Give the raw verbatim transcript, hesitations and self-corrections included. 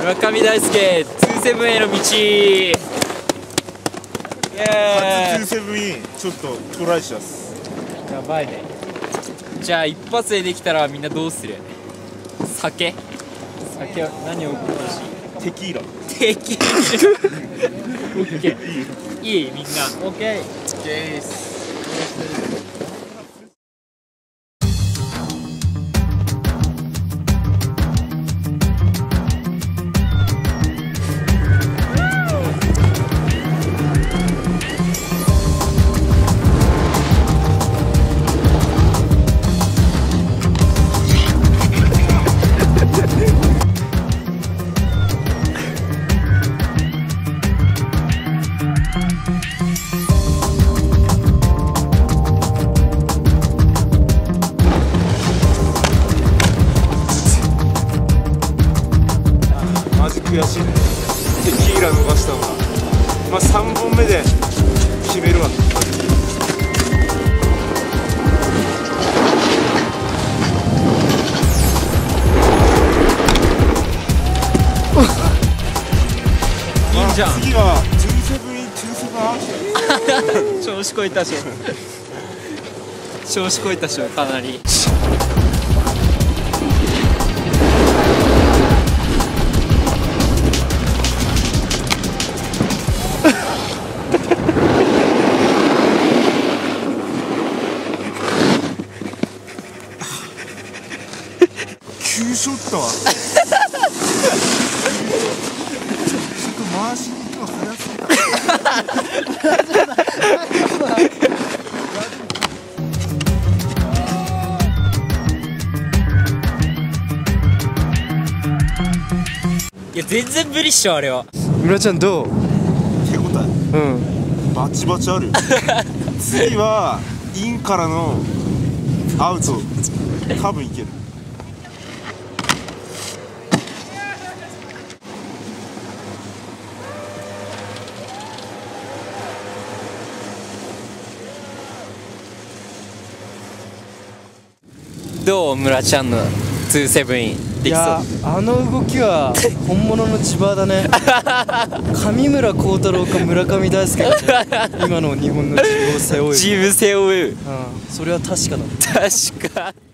村上大輔にじゅうななへの道。イエーイ。 初にじゅうななインちょっとトライします。 やばいね。じゃあ一発でできたらみんなどうする？酒酒は何を欲しい？ テキーラ。 テキーラオッケー。いいみんなオッケー。オッケーです。 マジ悔しいね。テキーラ逃したわ。まあさんぼんめで決めるわ。 いいんじゃん。 次はじゅうななインじゅうななアーチ。 調子こいたしょ。調子こいたしょかなり。 急所ったわ。ちょっと回しに行くの早すぎた。 いや全然無理っしょあれは。 村ちゃんどう？ 手応えうんバチバチあるよ。次はインからのアウト多分いける。 どう村ちゃんのにじゅうななインできそう？ いやあの動きは本物の千葉だね。上村幸太郎か村上大輔が今の日本のチームを背負う。 チーム背負う。 うん、それは確かだ。 確か。